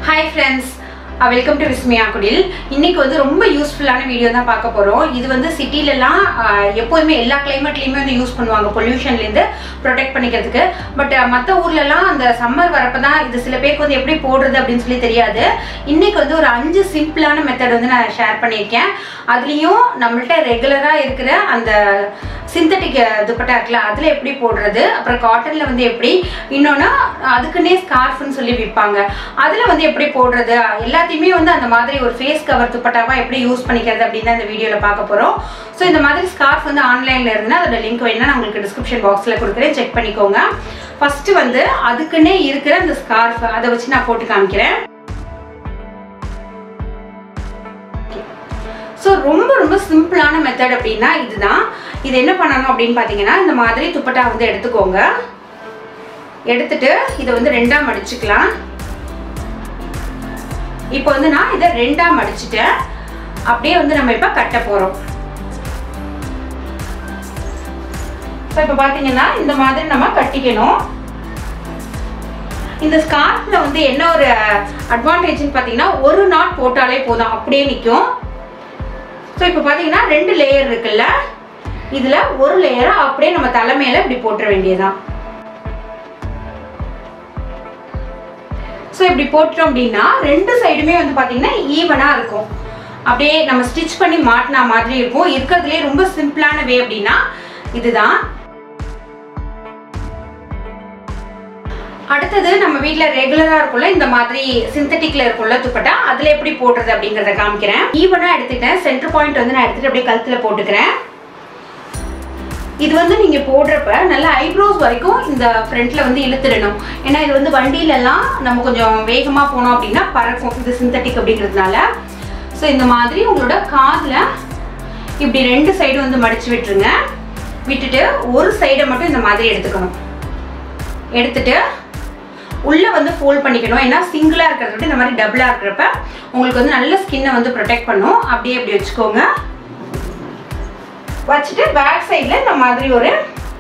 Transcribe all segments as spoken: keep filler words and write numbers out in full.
Hi friends, uh, welcome to Vismaya Kudil. இன்னைக்கு வந்து ரொம்ப யூஸ்ஃபுல்லான வீடியோ தான் பார்க்க போறோம். இது வந்து சிட்டில எல்லாம் எப்பவுமே எல்லா கிளைமேட்லயுமே வந்து யூஸ் பண்ணுவாங்க பொல்யூஷன்ல இருந்து ப்ரொடெக்ட் பண்ணிக்கிறதுக்கு. பட் மத்த ஊர்ல எல்லாம் அந்த சம்மர் வரப்ப தான் இது சில பேருக்கு வந்து எப்படி போடுறது அப்படினு சொல்லி தெரியாது. இன்னைக்கு வந்து ஒரு அஞ்சு சிம்பிளான மெத்தட் வந்து நான் ஷேர் பண்ணிருக்கேன். அதுலயும் நம்மள்ட்ட ரெகுலரா இருக்கிற அந்த சிந்தட்டிக் துப்பட்டா இருக்குல அதுல எப்படி போடுறது, அப்புறம் காட்டன்ல வந்து எப்படி, இன்னொன்னு அதுக்குன்னே ஸ்கார்ஃப்னு சொல்லி விற்பாங்க அதுல வந்து எப்படி போடுறது, எல்லாத்தையுமே வந்து அந்த மாதிரி ஒரு ஃபேஸ் கவர் துப்பட்டாவா எப்படி யூஸ் பண்ணிக்கிறது அப்படின்னு அந்த வீடியோல பார்க்க போறோம். ஸோ இந்த மாதிரி ஸ்கார்ஃப் வந்து ஆன்லைன்ல இருந்தா அதோட லிங்க் வேணா நான் உங்களுக்கு டிஸ்கிரிப்ஷன் பாக்ஸ்ல கொடுக்குறேன், செக் பண்ணிக்கோங்க. ஃபர்ஸ்ட் வந்து அதுக்குன்னே இருக்கிற அந்த ஸ்கார்ஃப் அதை வச்சு நான் போட்டு காமிக்கிறேன். ஸோ ரொம்ப ரொம்ப சிம்பிளான மெத்தட் அப்படின்னா இதுதான். இது என்ன பண்ணணும் அப்படின்னு பார்த்தீங்கன்னா, இந்த மாதிரி துப்பட்டா வந்து எடுத்துக்கோங்க. எடுத்துட்டு இதை வந்து ரெண்டா மடிச்சுக்கலாம். இப்போ வந்து நான் இதை ரெண்டா மடிச்சுட்டேன். அப்படியே வந்து நம்ம இப்போ கட்ட போறோம். ஸோ இப்போ பார்த்தீங்கன்னா இந்த மாதிரி நம்ம கட்டிக்கணும். இந்த ஸ்கார்ஃப்ல வந்து என்ன ஒரு அட்வான்டேஜ்னு பார்த்தீங்கன்னா, ஒரு நாட் போட்டாலே போதும், அப்படியே நிற்கும். ஸோ இப்போ பார்த்தீங்கன்னா ரெண்டு லேயர் இருக்குல்ல, இதில் ஒரு லேயரை அப்படியே நம்ம தலைமையில இப்படி போட்டுற வேண்டியதுதான். ஸோ இப்படி போட்டோம் அப்படின்னா ரெண்டு சைடுமே வந்து பார்த்தீங்கன்னா ஈவனாக இருக்கும். அப்படியே நம்ம ஸ்டிச் பண்ணி மாட்டினா மாதிரி இருக்கும். இருக்கிறதுலே ரொம்ப சிம்பிளான வே அப்படின்னா இதுதான். அடுத்தது நம்ம வீட்டில் ரெகுலராக இருக்கும்ல இந்த மாதிரி சிந்தட்டிக்ல இருக்கும்ல துப்பட்டா, அதில் எப்படி போடுறது அப்படிங்கிறத காமிக்கிறேன். ஈவனாக எடுத்துக்கிட்டேன். சென்டர் பாயிண்ட் வந்து நான் எடுத்துட்டு அப்படியே கழுத்தில் போட்டுக்கிறேன். இது வந்து நீங்கள் போடுறப்ப நல்லா ஐப்ரோஸ் வரைக்கும் இந்த ஃப்ரண்ட்ல வந்து இழுத்துடணும். ஏன்னா இது வந்து வண்டியிலலாம் நம்ம கொஞ்சம் வேகமாக போனோம் அப்படின்னா பறக்கும், இது சிந்தட்டிக் அப்படிங்கிறதுனால. ஸோ இந்த மாதிரி உங்களோட காதில் இப்படி ரெண்டு சைடு வந்து மடிச்சு விட்டுருங்க. விட்டுட்டு ஒரு சைடை மட்டும் இந்த மாதிரி எடுத்துக்கணும். எடுத்துட்டு உள்ளே வந்து ஃபோல்ட் பண்ணிக்கணும். ஏன்னா சிங்கிளாக இருக்கிறத விட இந்த மாதிரி டபுளாக இருக்கிறப்ப உங்களுக்கு வந்து நல்ல ஸ்கின்னை வந்து ப்ரொடெக்ட் பண்ணும். அப்படியே இப்படி வச்சுக்கோங்க. வச்சுட்டு பேக் சைடில் இந்த மாதிரி ஒரு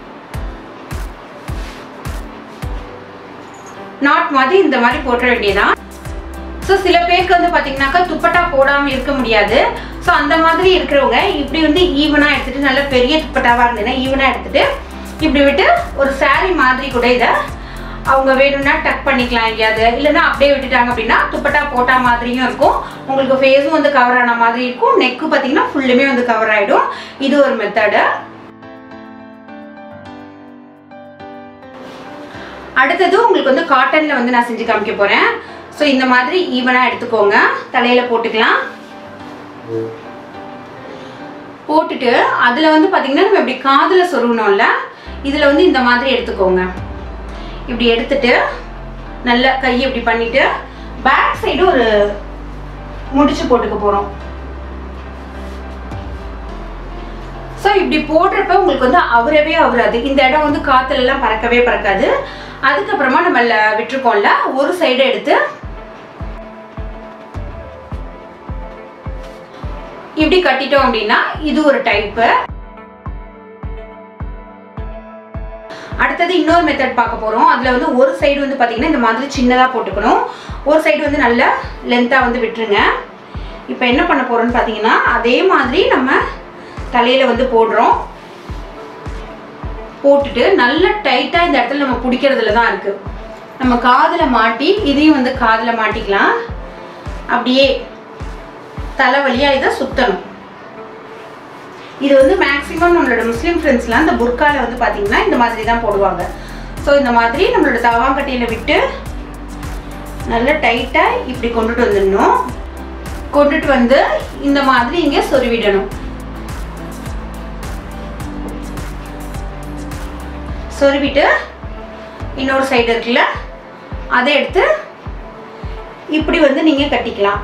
நாட் மாதிரி இந்த மாதிரி போட்ட வேண்டியதான். ஸோ சில பேருக்கு வந்து பார்த்தீங்கன்னாக்கா துப்பட்டா போடாமல் இருக்க முடியாது. ஸோ அந்த மாதிரி இருக்கிறவங்க இப்படி வந்து ஈவனாக எடுத்துகிட்டு நல்ல பெரிய துப்பட்டாவாக இருந்ததுன்னா ஈவனாக எடுத்துகிட்டு இப்படி விட்டு ஒரு சாரீ மாதிரி கூட இதை அவங்க வேணும்னா டக் பண்ணிக்கலாம் எங்கேயாவது, இல்லைன்னா அப்படியே விட்டுட்டாங்க அப்படின்னா துப்பட்டா போட்டா மாதிரியும் இருக்கும். உங்களுக்கு ஃபேஸும் வந்து கவர் ஆன மாதிரி இருக்கும். நெக்கு பார்த்தீங்கன்னா ஃபுல்லுமே வந்து கவர் ஆகிடும். இது ஒரு மெத்தடு. அடுத்தது உங்களுக்கு வந்து காட்டனில் வந்து நான் செஞ்சு காமிக்க போகிறேன். ஸோ இந்த மாதிரி ஈவனாக எடுத்துக்கோங்க. தலையில் போட்டுக்கலாம். போட்டுட்டு அதில் வந்து பார்த்தீங்கன்னா நம்ம இப்படி காதில் சொருகணும்ல, இதில் வந்து இந்த மாதிரி எடுத்துக்கோங்க. இப்படி எடுத்துட்டு நல்லா கையை இப்படி பண்ணிட்டு பேக் சைடு ஒரு முடிச்சு போட்டுக்க போறோம். ஸோ இப்படி போடுறப்ப உங்களுக்கு வந்து அவரவே அவராது. இந்த இடம் வந்து காத்துல எல்லாம் பறக்கவே பறக்காது. அதுக்கப்புறமா நம்ம விட்டுருக்கோம்ல, ஒரு சைடு எடுத்து இப்படி கட்டிட்டோம் அப்படின்னா இது ஒரு டைப்பு. அடுத்தது இன்னொரு மெத்தட் பார்க்க போறோம். அதுல வந்து ஒரு சைடு வந்து பாத்தீங்கன்னா இந்த மாதிரி சின்னதா போட்டுக்கணும், ஒரு சைடு வந்து நல்ல லென்த்தா வந்து விட்டுருங்க. இப்போ என்ன பண்ண போறோம்னு பாத்தீங்கன்னா அதே மாதிரி நம்ம தலையில வந்து போடுறோம். போட்டுட்டு நல்ல டைட்டா இந்த இடத்துல நம்ம பிடிக்கிறதுல தான் இருக்கு. நம்ம காதுல மாட்டி இதையும் வந்து காதுல மாட்டிக்கலாம். அப்படியே தலை வழியா இதை சுத்தணும். இது வந்து மேக்ஸிமம் நம்மளோட முஸ்லீம் ஃப்ரெண்ட்ஸ்லாம் இந்த புர்கால வந்து பார்த்தீங்கன்னா இந்த மாதிரி தான் போடுவாங்க. ஸோ இந்த மாதிரி நம்மளோட தவாங்கட்டியில் விட்டு நல்லா டைட்டாக இப்படி கொண்டுட்டு வந்துடணும். கொண்டுட்டு வந்து இந்த மாதிரி இங்கே சொருவிடணும். சொருவிட்டு இன்னொரு சைடு இருக்குல்ல அதை எடுத்து இப்படி வந்து நீங்கள் கட்டிக்கலாம்.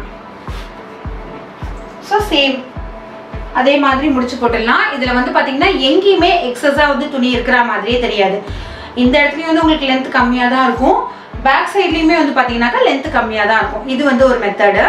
ஸோ சேம் அதே மாதிரி முடிச்சு போட்டுடலாம். இதில் வந்து பார்த்தீங்கன்னா எங்கேயுமே எக்ஸஸாக வந்து துணி இருக்கிற மாதிரியே தெரியாது. இந்த இடத்துலையும் வந்து உங்களுக்கு லென்த் கம்மியாக தான் இருக்கும். பேக் சைட்லேயுமே வந்து பார்த்தீங்கன்னாக்கா லென்த் கம்மியாக தான் இருக்கும். இது வந்து ஒரு மெத்தடு.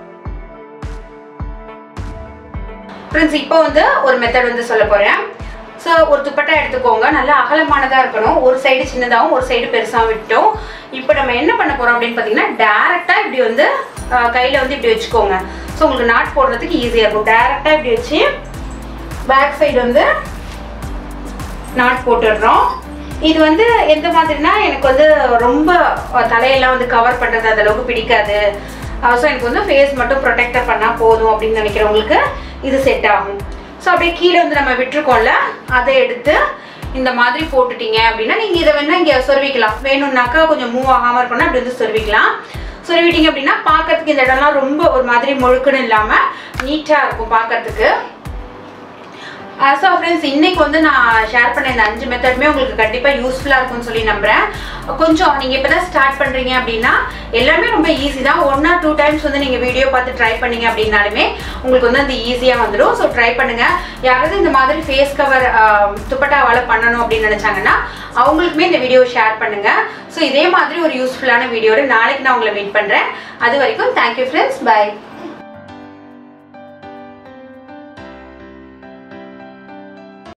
ஃப்ரெண்ட்ஸ் இப்போ வந்து ஒரு மெத்தட் வந்து சொல்ல போகிறேன். ஸோ ஒரு துப்பட்டா எடுத்துக்கோங்க, நல்லா அகலமானதாக இருக்கணும், ஒரு சைடு சின்னதாகவும் ஒரு சைடு பெருசாக விட்டோம். இப்போ நம்ம என்ன பண்ண போகிறோம் அப்படின்னு பார்த்தீங்கன்னா டேரெக்டாக இப்படி வந்து கையில் வந்து இப்படி வச்சுக்கோங்க. ஸோ உங்களுக்கு நாட் போடுறதுக்கு ஈஸியாக இருக்கும். டேரெக்டாக இப்படி வச்சு பேக் சைடு வந்து நாட் போட்டுடுறோம். இது வந்து எந்த மாதிரினா எனக்கு வந்து ரொம்ப தலையெல்லாம் வந்து கவர் பண்ணுறது அந்த அளவுக்கு பிடிக்காது. ஸோ எனக்கு வந்து ஃபேஸ் மட்டும் ப்ரொடெக்டர் பண்ணால் போதும் அப்படின்னு நினைக்கிறவங்களுக்கு இது செட் ஆகும். ஸோ அப்படியே கீழே வந்து நம்ம விட்டுருக்கோம்ல, அதை எடுத்து இந்த மாதிரி போட்டுட்டீங்க அப்படின்னா நீங்கள் இதை வேணால் இங்கே சொருவிக்கலாம். வேணும்னாக்கா கொஞ்சம் மூவ் ஆகாமல் இருக்கணும்னா அப்படி வந்து சொருவிக்கலாம். சொருவிட்டீங்க அப்படின்னா பார்க்கறதுக்கு இந்த இடம்லாம் ரொம்ப ஒரு மாதிரி முழுக்குன்னு இல்லாமல் நீட்டாக இருக்கும் பார்க்கறதுக்கு. ஸோ ஃப்ரெண்ட்ஸ், இன்றைக்கி வந்து நான் ஷேர் பண்ண இந்த அஞ்சு மெத்தடுமே உங்களுக்கு கண்டிப்பாக யூஸ்ஃபுல்லாக இருக்கும்னு சொல்லி நம்புகிறேன். கொஞ்சம் நீங்கள் இப்போ தான் ஸ்டார்ட் பண்ணுறீங்க அப்படின்னா எல்லாமே ரொம்ப ஈஸி தான். ஒன் ஆர் டூ டைம்ஸ் வந்து நீங்கள் வீடியோ பார்த்து ட்ரை பண்ணிங்க அப்படின்னாலுமே உங்களுக்கு வந்து அது ஈஸியாக வந்துடும். ஸோ ட்ரை பண்ணுங்கள். யாராவது இந்த மாதிரி ஃபேஸ் கவர் துப்பட்டாவால் பண்ணணும் அப்படின்னு நினச்சாங்கன்னா அவங்களுக்குமே இந்த வீடியோ ஷேர் பண்ணுங்கள். ஸோ இதே மாதிரி ஒரு யூஸ்ஃபுல்லான வீடியோட நாளைக்கு நான் உங்களை மீட் பண்ணுறேன். அது வரைக்கும் தேங்க்யூ ஃப்ரெண்ட்ஸ், பை.